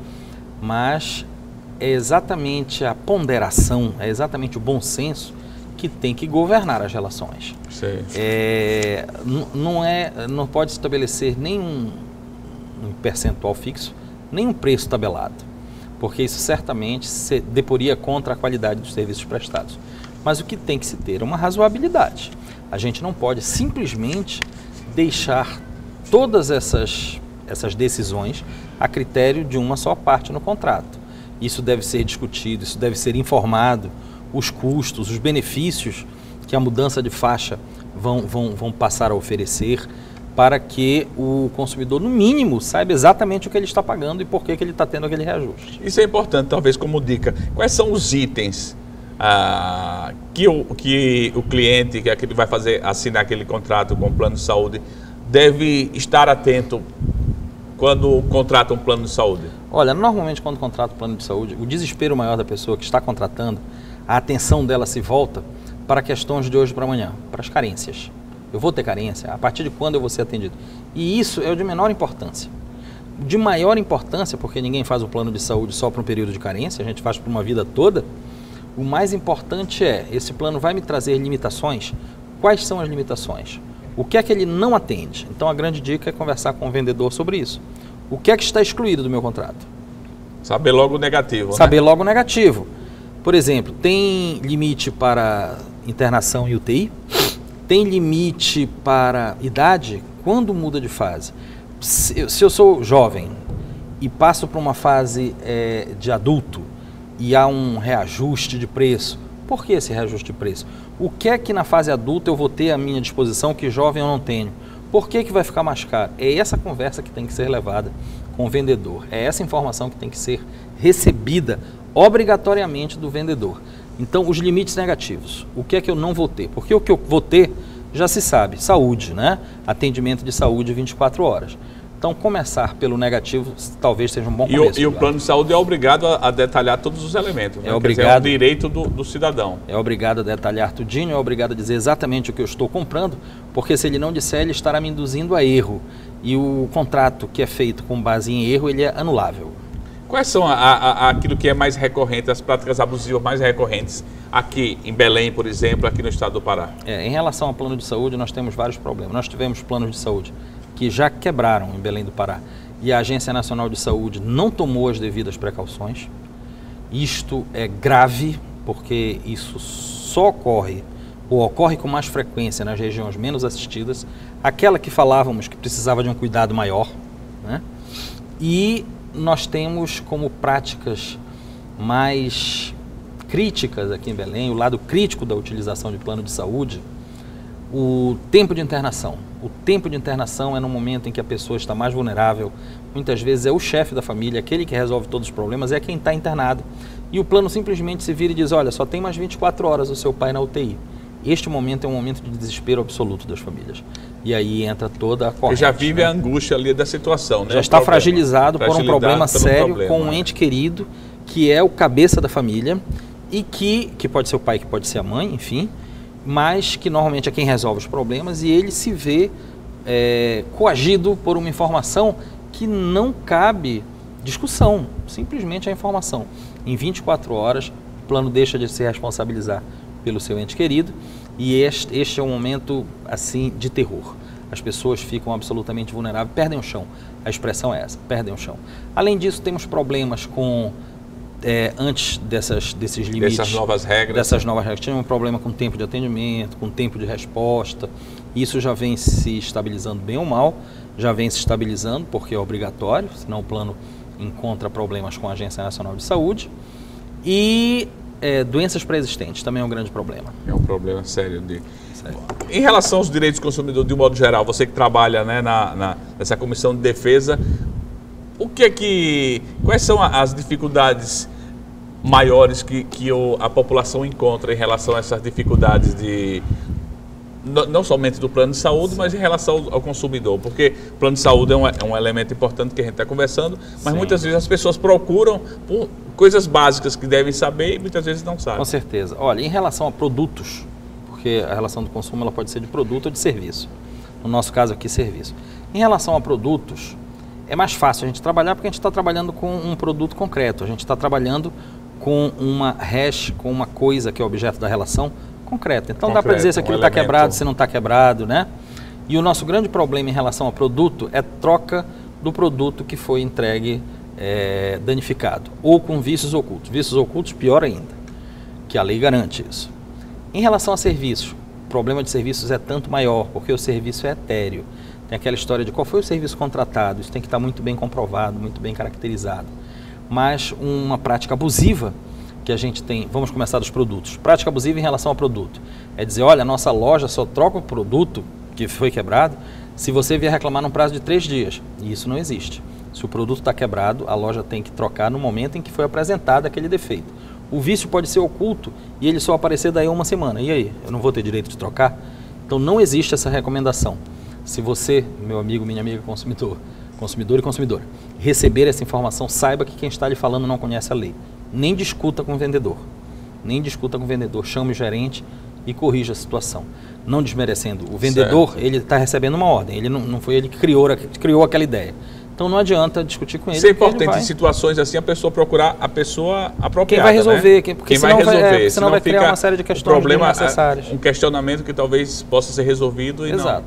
Mas é exatamente a ponderação, é exatamente o bom senso que tem que governar as relações. Sim. É, não, é, não pode estabelecer nenhum um percentual fixo, nem um preço tabelado, porque isso certamente se deporia contra a qualidade dos serviços prestados. Mas o que tem que se ter é uma razoabilidade. A gente não pode simplesmente deixar todas essas, essas decisões a critério de uma só parte no contrato. Isso deve ser discutido, isso deve ser informado, os custos, os benefícios que a mudança de faixa vão, vão, vão passar a oferecer, para que o consumidor, no mínimo, saiba exatamente o que ele está pagando e por que, que ele está tendo aquele reajuste. Isso é importante, talvez como dica. Quais são os itens ah, que, o, que o cliente, que, é que vai fazer, assinar aquele contrato com o plano de saúde, deve estar atento quando contrata um plano de saúde? Olha, normalmente quando contrata um plano de saúde, o desespero maior da pessoa que está contratando, a atenção dela se volta para questões de hoje para amanhã, para as carências. Eu vou ter carência, a partir de quando eu vou ser atendido? E isso é o de menor importância. De maior importância, porque ninguém faz o plano de saúde só para um período de carência, a gente faz para uma vida toda. O mais importante é, esse plano vai me trazer limitações? Quais são as limitações? O que é que ele não atende? Então a grande dica é conversar com o vendedor sobre isso. O que é que está excluído do meu contrato? Saber logo o negativo. Saber né? logo o negativo. Por exemplo, tem limite para internação em U T I? Tem limite para idade? Quando muda de fase? Se eu, se eu sou jovem e passo para uma fase é, de adulto e há um reajuste de preço, por que esse reajuste de preço? O que é que na fase adulta eu vou ter à minha disposição que jovem eu não tenho? Por que que vai ficar mais caro? É essa conversa que tem que ser levada com o vendedor. É essa informação que tem que ser recebida obrigatoriamente do vendedor. Então, os limites negativos. O que é que eu não vou ter? Porque o que eu vou ter já se sabe. Saúde, né? Atendimento de saúde vinte e quatro horas. Então, começar pelo negativo talvez seja um bom começo. E o, e o plano de saúde é obrigado a, a detalhar todos os elementos. Né? É obrigado. Quer dizer, é o direito do, do cidadão. É obrigado a detalhar tudinho, é obrigado a dizer exatamente o que eu estou comprando, porque se ele não disser, ele estará me induzindo a erro. E o contrato que é feito com base em erro, ele é anulável. Quais são a, a, a, aquilo que é mais recorrente, as práticas abusivas mais recorrentes aqui em Belém, por exemplo, aqui no estado do Pará? É, em relação ao plano de saúde, nós temos vários problemas. Nós tivemos planos de saúde que já quebraram em Belém do Pará e a Agência Nacional de Saúde não tomou as devidas precauções. Isto é grave, porque isso só ocorre, ou ocorre com mais frequência nas regiões menos assistidas, aquela que falávamos que precisava de um cuidado maior, né? E nós temos como práticas mais críticas aqui em Belém, o lado crítico da utilização de plano de saúde, o tempo de internação. O tempo de internação é no momento em que a pessoa está mais vulnerável. Muitas vezes é o chefe da família, aquele que resolve todos os problemas, é quem está internado. E o plano simplesmente se vira e diz, olha, só tem mais vinte e quatro horas o seu pai na U T I. Este momento é um momento de desespero absoluto das famílias. E aí entra toda a corrente. Já vive, né? A angústia ali da situação, né? Já está fragilizado por um problema sério problema, com um né? ente querido, que é o cabeça da família, e que, que pode ser o pai, que pode ser a mãe, enfim, mas que normalmente é quem resolve os problemas, e ele se vê é, coagido por uma informação que não cabe discussão, simplesmente a informação. Em vinte e quatro horas, o plano deixa de se responsabilizar pelo seu ente querido, e este, este é um momento assim de terror. As pessoas ficam absolutamente vulneráveis, perdem o chão. A expressão é essa, perdem o chão. Além disso, temos problemas com, é, antes dessas, desses limites, dessas novas regras, dessas novas regras, tinha um problema com tempo de atendimento, com tempo de resposta. Isso já vem se estabilizando bem ou mal, já vem se estabilizando porque é obrigatório, senão o plano encontra problemas com a Agência Nacional de Saúde. E É, doenças pré-existentes também é um grande problema. É um problema sério. De... sério. Em relação aos direitos do consumidor, de um modo geral, você que trabalha, né, na, na, nessa comissão de defesa, o que é que, quais são as dificuldades maiores que, que o, a população encontra em relação a essas dificuldades de... não somente do plano de saúde, mas em relação ao, ao consumidor, porque o plano de saúde é um, é um elemento importante que a gente está conversando, mas Sim. muitas vezes as pessoas procuram por coisas básicas que devem saber e muitas vezes não sabem. Com certeza. Olha, em relação a produtos, porque a relação do consumo ela pode ser de produto ou de serviço. No nosso caso aqui, serviço. Em relação a produtos, é mais fácil a gente trabalhar porque a gente está trabalhando com um produto concreto, a gente está trabalhando com uma hash, com uma coisa que é objeto da relação, concreto. Então concreto, dá para dizer se aquilo está um quebrado, se não está quebrado, né? E o nosso grande problema em relação ao produto é troca do produto que foi entregue é, danificado ou com vícios ocultos. Vícios ocultos, pior ainda, que a lei garante isso. Em relação a serviços, o problema de serviços é tanto maior, porque o serviço é etéreo. Tem aquela história de qual foi o serviço contratado, isso tem que estar muito bem comprovado, muito bem caracterizado. Mas uma prática abusiva que a gente tem, vamos começar dos produtos. Prática abusiva em relação ao produto. É dizer, olha, a nossa loja só troca o produto que foi quebrado se você vier reclamar num prazo de três dias. E isso não existe. Se o produto está quebrado, a loja tem que trocar no momento em que foi apresentado aquele defeito. O vício pode ser oculto e ele só aparecer daí a uma semana. E aí? Eu não vou ter direito de trocar? Então não existe essa recomendação. Se você, meu amigo, minha amiga consumidor, consumidor e consumidora, receber essa informação, saiba que quem está lhe falando não conhece a lei. Nem discuta com o vendedor, nem discuta com o vendedor, chame o gerente e corrija a situação. Não desmerecendo, o vendedor, certo. Ele está recebendo uma ordem, ele não, não foi ele que criou, que criou aquela ideia. Então não adianta discutir com ele. Isso é importante vai... em situações assim, a pessoa procurar a pessoa apropriada. Quem vai resolver, né? quem, porque quem senão vai resolver, vai, é, senão vai criar fica uma série de questões problema, necessárias. Um questionamento que talvez possa ser resolvido e Exato. não...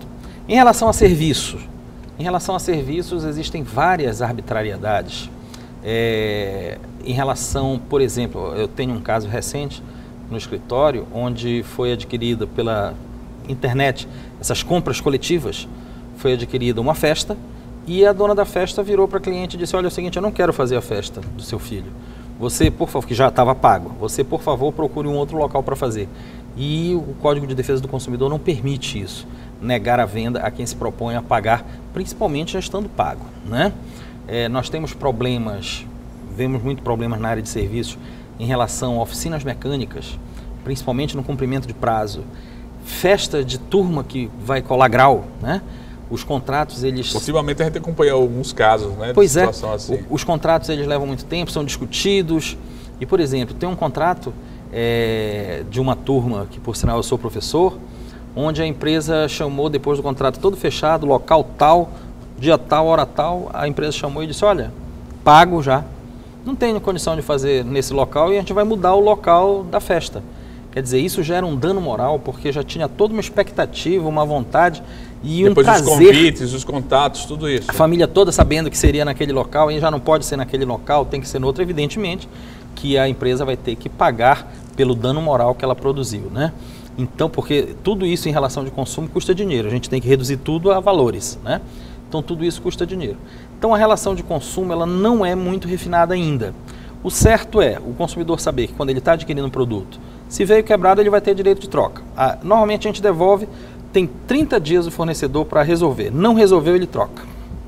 Em relação a serviços, em relação a serviços existem várias arbitrariedades. É, em relação, por exemplo, eu tenho um caso recente no escritório onde foi adquirida pela internet, essas compras coletivas, foi adquirida uma festa e a dona da festa virou para a cliente e disse, olha, é o seguinte, eu não quero fazer a festa do seu filho. Você, por favor, que já estava pago, você, por favor, procure um outro local para fazer. E o Código de Defesa do Consumidor não permite isso, negar a venda a quem se propõe a pagar, principalmente já estando pago, né? É, nós temos problemas, vemos muito problemas na área de serviços em relação a oficinas mecânicas, principalmente no cumprimento de prazo, festa de turma que vai colar grau, né? Os contratos, eles... Possivelmente a gente acompanha alguns casos, né? Pois de é, situação assim. os contratos eles levam muito tempo, são discutidos. E, por exemplo, tem um contrato é, de uma turma, que por sinal eu sou professor, onde a empresa chamou, depois do contrato todo fechado, local tal, dia tal, hora tal, a empresa chamou e disse, olha, pago já, não tenho condição de fazer nesse local e a gente vai mudar o local da festa. Quer dizer, isso gera um dano moral, porque já tinha toda uma expectativa, uma vontade e um Depois prazer. Depois os convites, os contatos, tudo isso. A família toda sabendo que seria naquele local e já não pode ser naquele local, tem que ser no outro, evidentemente, que a empresa vai ter que pagar pelo dano moral que ela produziu, né? Então, porque tudo isso em relação de consumo custa dinheiro, a gente tem que reduzir tudo a valores, né? Então, tudo isso custa dinheiro. Então, a relação de consumo, ela não é muito refinada ainda. O certo é o consumidor saber que quando ele está adquirindo um produto, se veio quebrado, ele vai ter direito de troca. Ah, normalmente, a gente devolve, tem trinta dias o fornecedor para resolver. Não resolveu, ele troca.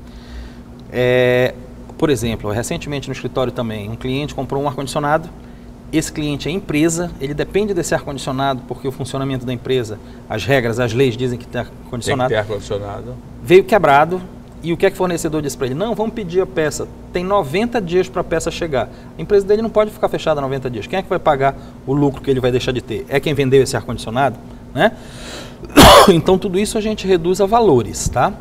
É, por exemplo, recentemente no escritório também, um cliente comprou um ar-condicionado. Esse cliente é empresa, ele depende desse ar-condicionado porque o funcionamento da empresa, as regras, as leis dizem que tem ar-condicionado. Tem que ter ar-condicionado. Veio quebrado e o que é que o fornecedor disse para ele? Não, vamos pedir a peça. Tem noventa dias para a peça chegar. A empresa dele não pode ficar fechada noventa dias. Quem é que vai pagar o lucro que ele vai deixar de ter? É quem vendeu esse ar-condicionado, né? Então tudo isso a gente reduz a valores, tá?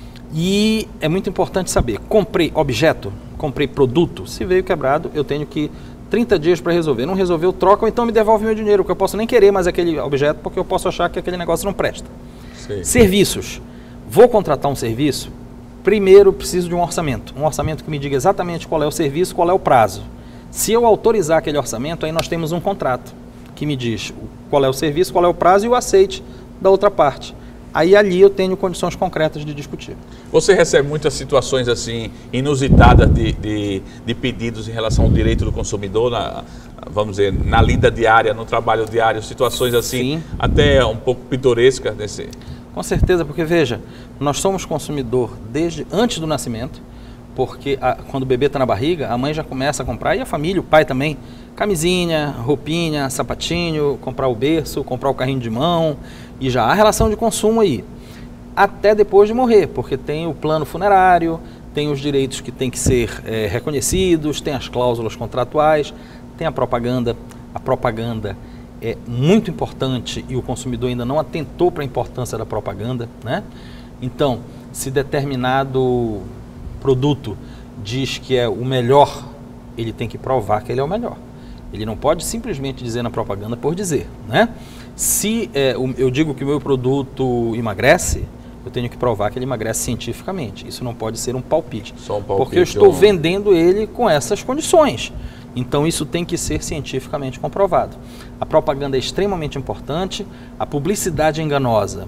E é muito importante saber, comprei objeto, comprei produto, se veio quebrado, eu tenho que trinta dias para resolver. Não resolveu, troca ou então me devolve meu dinheiro, porque eu posso nem querer mais aquele objeto, porque eu posso achar que aquele negócio não presta. Sim. Serviços. Vou contratar um serviço, primeiro preciso de um orçamento. Um orçamento que me diga exatamente qual é o serviço, qual é o prazo. Se eu autorizar aquele orçamento, aí nós temos um contrato que me diz qual é o serviço, qual é o prazo e o aceite da outra parte. Aí ali eu tenho condições concretas de discutir. Você recebe muitas situações assim inusitadas de, de, de pedidos em relação ao direito do consumidor, na, vamos dizer, na lida diária, no trabalho diário, situações assim, sim, até um pouco pitorescas nesse... Com certeza, porque veja, nós somos consumidor desde antes do nascimento, porque a, quando o bebê está na barriga, a mãe já começa a comprar, e a família, o pai também, camisinha, roupinha, sapatinho, comprar o berço, comprar o carrinho de mão, e já há relação de consumo aí, até depois de morrer, porque tem o plano funerário, tem os direitos que têm que ser é, reconhecidos, tem as cláusulas contratuais, tem a propaganda. A propaganda é muito importante e o consumidor ainda não atentou para a importância da propaganda, né? Então, se determinado produto diz que é o melhor, ele tem que provar que ele é o melhor. Ele não pode simplesmente dizer na propaganda por dizer, né? Se é, eu digo que o meu produto emagrece, eu tenho que provar que ele emagrece cientificamente. Isso não pode ser um palpite, Só um palpite porque eu estou ou... vendendo ele com essas condições. Então isso tem que ser cientificamente comprovado. A propaganda é extremamente importante, a publicidade enganosa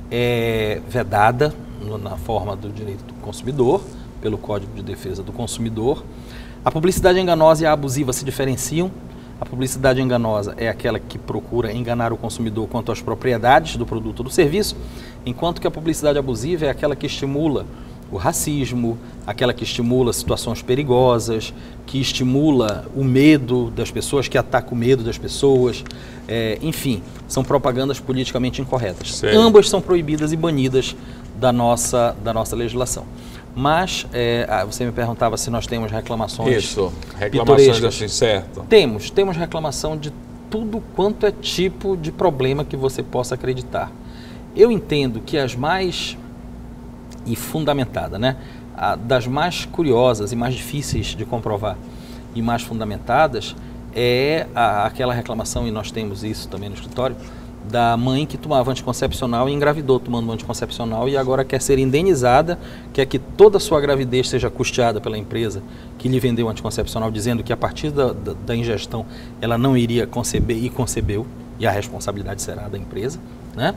é vedada no, na forma do direito do consumidor, pelo Código de Defesa do Consumidor. A publicidade enganosa e a abusiva se diferenciam. A publicidade enganosa é aquela que procura enganar o consumidor quanto às propriedades do produto ou do serviço, enquanto que a publicidade abusiva é aquela que estimula o racismo, aquela que estimula situações perigosas, que estimula o medo das pessoas, que ataca o medo das pessoas, é, enfim, são propagandas politicamente incorretas. Sim. Ambas são proibidas e banidas da nossa, da nossa legislação. Mas é, você me perguntava se nós temos reclamações Isso, reclamações assim, certo? Temos, temos reclamação de tudo quanto é tipo de problema que você possa acreditar. Eu entendo que as mais, e fundamentada, né, a, das mais curiosas e mais difíceis de comprovar e mais fundamentadas é a, aquela reclamação, e nós temos isso também no escritório, da mãe que tomava anticoncepcional e engravidou tomando anticoncepcional e agora quer ser indenizada, quer que toda a sua gravidez seja custeada pela empresa que lhe vendeu o anticoncepcional, dizendo que a partir da, da, da ingestão ela não iria conceber e concebeu, e a responsabilidade será da empresa, né?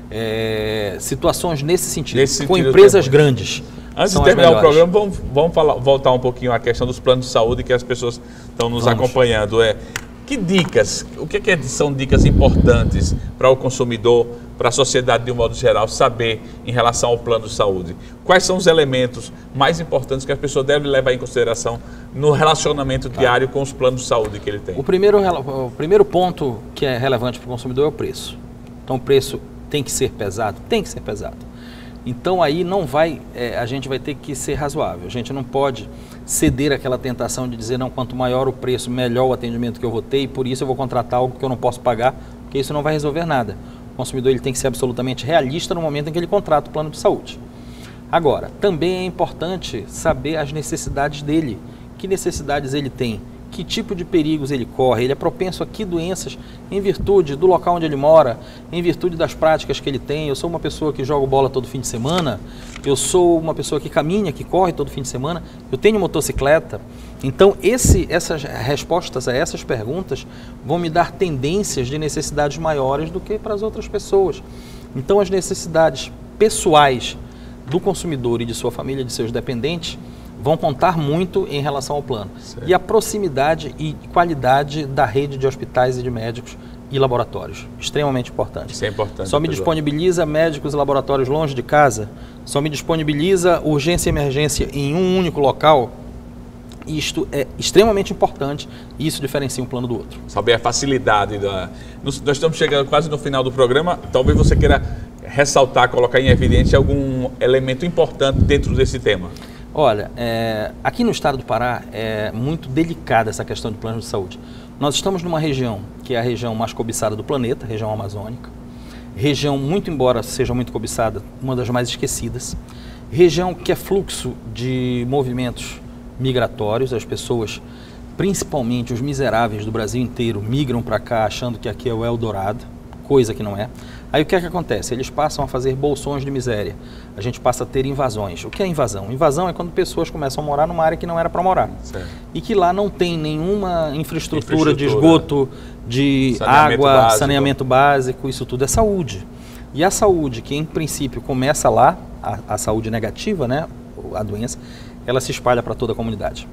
É, situações nesse sentido, nesse com sentido empresas grandes. Antes de terminar o programa, vamos, vamos falar, voltar um pouquinho à questão dos planos de saúde que as pessoas estão nos vamos. acompanhando. É, que dicas, o que, que são dicas importantes para o consumidor, para a sociedade de um modo geral, saber em relação ao plano de saúde? Quais são os elementos mais importantes que a pessoa deve levar em consideração no relacionamento tá. diário com os planos de saúde que ele tem? O primeiro, o primeiro ponto que é relevante para o consumidor é o preço. Então o preço tem que ser pesado? Tem que ser pesado. Então aí não vai, é, a gente vai ter que ser razoável. A gente não pode ceder àquela tentação de dizer, não, quanto maior o preço, melhor o atendimento que eu vou ter e por isso eu vou contratar algo que eu não posso pagar, porque isso não vai resolver nada. O consumidor ele tem que ser absolutamente realista no momento em que ele contrata o plano de saúde. Agora, também é importante saber as necessidades dele. Que necessidades ele tem? Que tipo de perigos ele corre? Ele é propenso a que doenças em virtude do local onde ele mora, em virtude das práticas que ele tem? Eu sou uma pessoa que joga bola todo fim de semana, eu sou uma pessoa que caminha, que corre todo fim de semana, eu tenho motocicleta. Então, esse, essas respostas a essas perguntas vão me dar tendências de necessidades maiores do que para as outras pessoas. Então, as necessidades pessoais do consumidor e de sua família, de seus dependentes, vão contar muito em relação ao plano. Certo. E a proximidade e qualidade da rede de hospitais e de médicos e laboratórios. Extremamente importante. Isso é importante. Só me disponibiliza médicos e laboratórios longe de casa, só me disponibiliza urgência e emergência em um único local. Isto é extremamente importante e isso diferencia um plano do outro. Saber a facilidade. Da... Nós estamos chegando quase no final do programa. Talvez você queira ressaltar, colocar em evidência algum elemento importante dentro desse tema. Olha, é, aqui no estado do Pará é muito delicada essa questão de plano de saúde. Nós estamos numa região que é a região mais cobiçada do planeta, região amazônica, região, muito embora seja muito cobiçada, uma das mais esquecidas, região que é fluxo de movimentos migratórios, as pessoas, principalmente os miseráveis do Brasil inteiro, migram para cá achando que aqui é o Eldorado, coisa que não é. Aí o que é que acontece? Eles passam a fazer bolsões de miséria. A gente passa a ter invasões. O que é invasão? Invasão é quando pessoas começam a morar numa área que não era para morar. Certo. E que lá não tem nenhuma infraestrutura, infraestrutura de esgoto, de saneamento água, básico. saneamento básico, isso tudo é saúde. E a saúde, que em princípio começa lá, a, a saúde negativa, né, a doença, ela se espalha para toda a comunidade.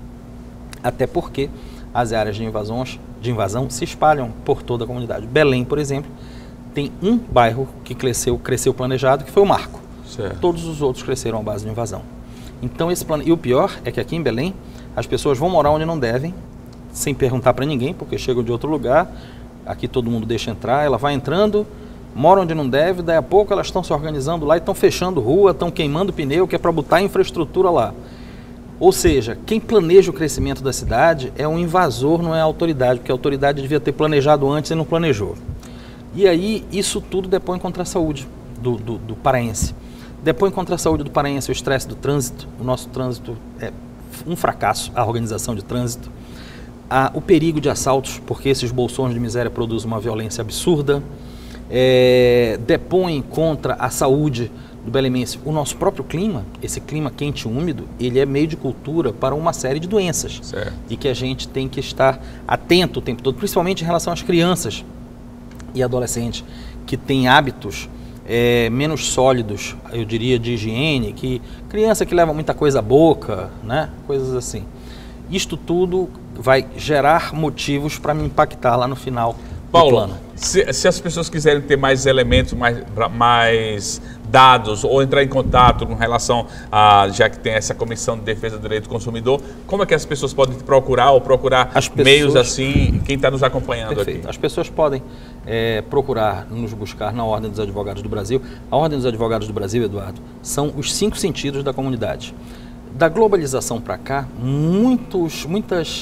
Até porque as áreas de, invasões, de invasão se espalham por toda a comunidade. Belém, por exemplo, tem um bairro que cresceu, cresceu planejado, que foi o Marco. Certo. Todos os outros cresceram à base de invasão. Então esse plano, e o pior é que aqui em Belém, as pessoas vão morar onde não devem, sem perguntar para ninguém, porque chegam de outro lugar, aqui todo mundo deixa entrar, ela vai entrando, mora onde não deve, daí a pouco elas estão se organizando lá e estão fechando rua, estão queimando pneu, que é para botar infraestrutura lá. Ou seja, quem planeja o crescimento da cidade é um invasor, não é a autoridade, porque a autoridade devia ter planejado antes e não planejou. E aí, isso tudo depõe contra a saúde do, do, do paraense. Depõe contra a saúde do paraense o estresse do trânsito. O nosso trânsito é um fracasso, a organização de trânsito. Ah, o perigo de assaltos, porque esses bolsões de miséria produzem uma violência absurda. É, depõe contra a saúde do belemense. O nosso próprio clima, esse clima quente e úmido, ele é meio de cultura para uma série de doenças. Certo. E que a gente tem que estar atento o tempo todo, principalmente em relação às crianças e adolescentes que têm hábitos é, menos sólidos, eu diria, de higiene, que criança que leva muita coisa à boca, né? Coisas assim. Isto tudo vai gerar motivos para me impactar lá no final Paulo, do plano. Se, se as pessoas quiserem ter mais elementos, mais, mais dados ou entrar em contato com relação a, já que tem essa Comissão de Defesa do Direito do Consumidor, como é que as pessoas podem te procurar ou procurar pessoas, meios assim, quem está nos acompanhando perfeito. aqui? As pessoas podem é, procurar nos buscar na Ordem dos Advogados do Brasil. A Ordem dos Advogados do Brasil, Eduardo, são os cinco sentidos da comunidade. Da globalização para cá, muitos, muitas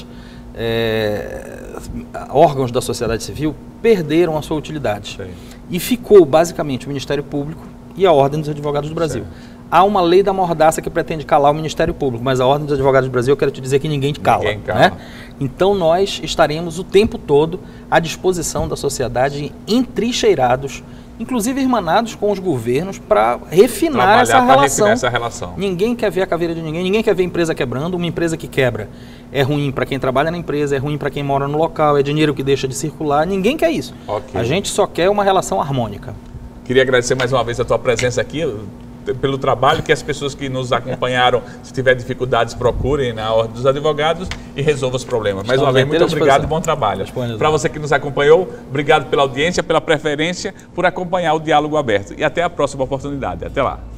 é, órgãos da sociedade civil perderam a sua utilidade. Sim. E ficou basicamente o Ministério Público e a Ordem dos Advogados do Brasil. Sim. há uma lei da mordaça que pretende calar o Ministério Público, mas a Ordem dos Advogados do Brasil, eu quero te dizer que ninguém cala. Ninguém cala. Né? Então nós estaremos o tempo todo à disposição da sociedade, entrincheirados, inclusive irmanados com os governos, para refinar, essa relação. refinar essa relação. Ninguém quer ver a caveira de ninguém, ninguém quer ver a empresa quebrando. Uma empresa que quebra é ruim para quem trabalha na empresa, é ruim para quem mora no local, é dinheiro que deixa de circular. Ninguém quer isso. Okay. A gente só quer uma relação harmônica. Queria agradecer mais uma vez a tua presença aqui, pelo trabalho, que as pessoas que nos acompanharam, se tiver dificuldades, procurem na Ordem dos Advogados e resolvam os problemas. Mais uma vez, muito obrigado e bom trabalho. Para você que nos acompanhou, obrigado pela audiência, pela preferência, por acompanhar o Diálogo Aberto. E até a próxima oportunidade. Até lá.